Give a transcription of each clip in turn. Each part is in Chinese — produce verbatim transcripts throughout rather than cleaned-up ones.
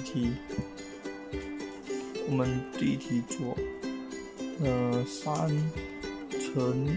题，我们第一题做呃三乘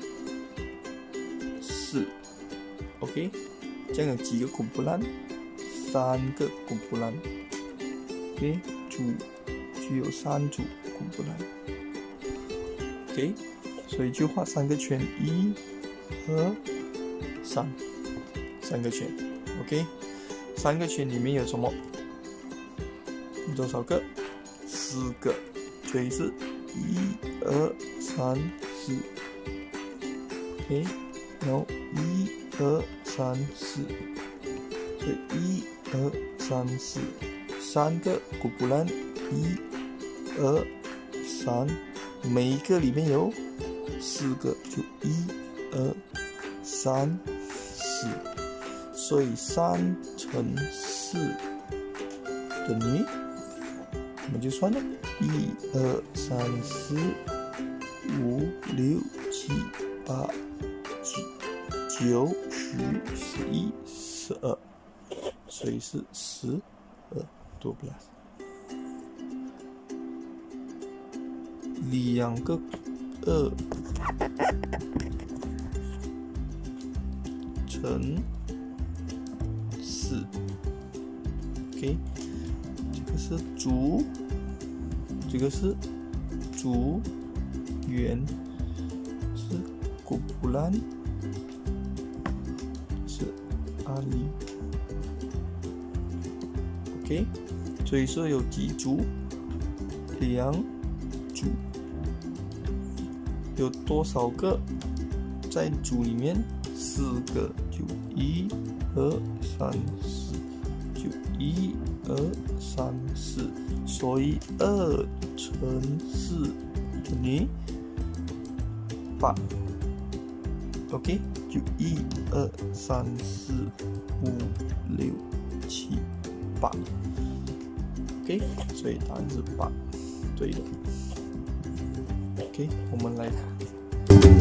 四 ，OK， 这样有几个kumpulan？三个kumpulan。OK， 组具有三组kumpulan。OK， 所以就画三个圈，一、二、三，三个圈。OK， 三个圈里面有什么？有多少个？四个，所以是一、二、三、四。OK， 然后一、二、三、四，所以一、二、三、四，三个kumpulan，一、二、三，每一个里面有四个，就一、二、三、四，所以三乘四等于，我们就算了，一、二、三、四、五、六、七、八、九、十、十一、十二，所以是十二多不啦？两个二乘四 ，OK， 这个是组，这个是组员，是kumpulan，是阿里 ，OK， 所以说有几组？两组。有多少个在组里面？四个，就一、二、三、四，就一、二、三、四，所以二乘四等于八。OK， 就一、二、三、四、五、六、七、八。OK， 所以答案是八，对的。OK， 我们来看。